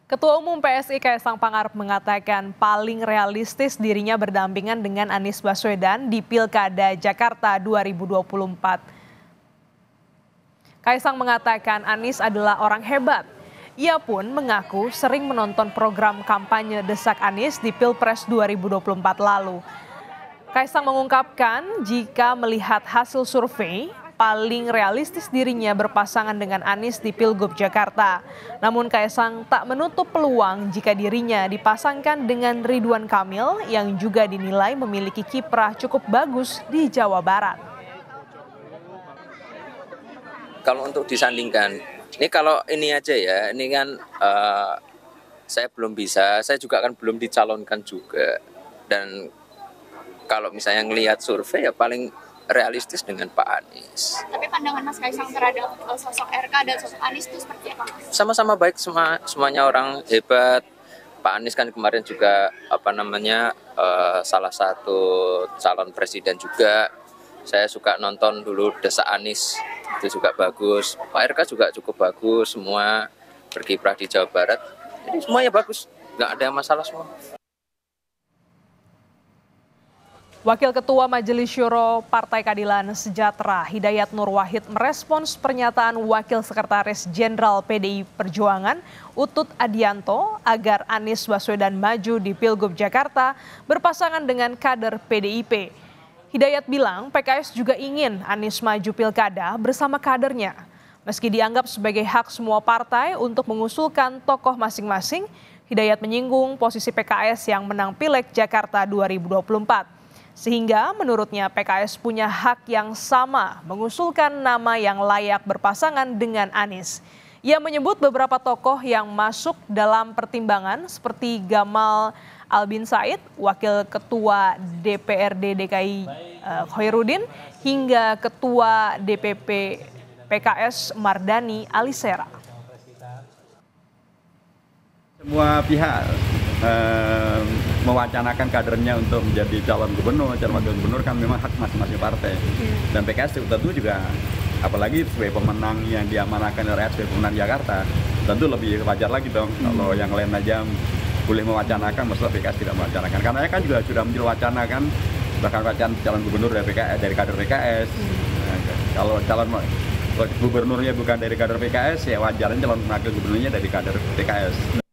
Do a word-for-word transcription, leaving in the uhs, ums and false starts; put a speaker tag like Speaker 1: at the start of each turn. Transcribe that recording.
Speaker 1: Ketua Umum P S I Kaisang Pangarep mengatakan paling realistis dirinya berdampingan dengan Anies Baswedan di Pilkada Jakarta dua ribu dua puluh empat. Kaisang mengatakan Anies adalah orang hebat. Ia pun mengaku sering menonton program kampanye desak Anies di Pilpres dua ribu dua puluh empat lalu. Kaisang mengungkapkan jika melihat hasil survei, paling realistis dirinya berpasangan dengan Anies di Pilgub Jakarta. Namun Kaisang tak menutup peluang jika dirinya dipasangkan dengan Ridwan Kamil yang juga dinilai memiliki kiprah cukup bagus di Jawa Barat.
Speaker 2: Kalau untuk disandingkan, ini kalau ini aja ya, ini kan uh, saya belum bisa, saya juga kan belum dicalonkan juga. Dan kalau misalnya ngelihat survei ya paling realistis dengan Pak Anies.
Speaker 3: Tapi pandangan Mas Kaisang terhadap sosok R K dan sosok Anies itu seperti apa, Mas?
Speaker 2: Sama-sama baik, semua semuanya orang hebat. Pak Anies kan kemarin juga apa namanya uh, salah satu calon presiden juga. Saya suka nonton dulu Desak Anies, itu juga bagus. Pak R K juga cukup bagus, semua berkiprah di Jawa Barat. Jadi semuanya bagus, nggak ada masalah semua.
Speaker 1: Wakil Ketua Majelis Syuro Partai Keadilan Sejahtera Hidayat Nur Wahid merespons pernyataan Wakil Sekretaris Jenderal P D I Perjuangan Utut Adianto agar Anies Baswedan maju di Pilgub Jakarta berpasangan dengan kader P D I P. Hidayat bilang P K S juga ingin Anies maju pilkada bersama kadernya. Meski dianggap sebagai hak semua partai untuk mengusulkan tokoh masing-masing, Hidayat menyinggung posisi P K S yang menang Pileg Jakarta dua ribu dua puluh empat. Sehingga menurutnya P K S punya hak yang sama mengusulkan nama yang layak berpasangan dengan Anies. Ia menyebut beberapa tokoh yang masuk dalam pertimbangan seperti Gamal Albin Said, Wakil Ketua D P R D D K I uh, Khairuddin, hingga Ketua D P P P K S Mardani Alisera.
Speaker 4: Semua pihak eh, mewacanakan kadernya untuk menjadi calon gubernur, calon wakil gubernur kan memang hak masing-masing partai. Dan P K S tentu juga, apalagi sebagai pemenang yang diamanahkan oleh rakyat sebagai pemenang Jakarta, tentu lebih wajar lagi dong hmm. kalau yang lain aja boleh mewacanakan, masalah P K S tidak mewacanakan. Karena kan juga sudah mewacanakan bahkan wacana calon gubernur dari P K S, dari kader P K S. Hmm. Nah, kalau calon gubernurnya bukan dari kader P K S, ya wajarnya calon wakil gubernurnya dari kader P K S.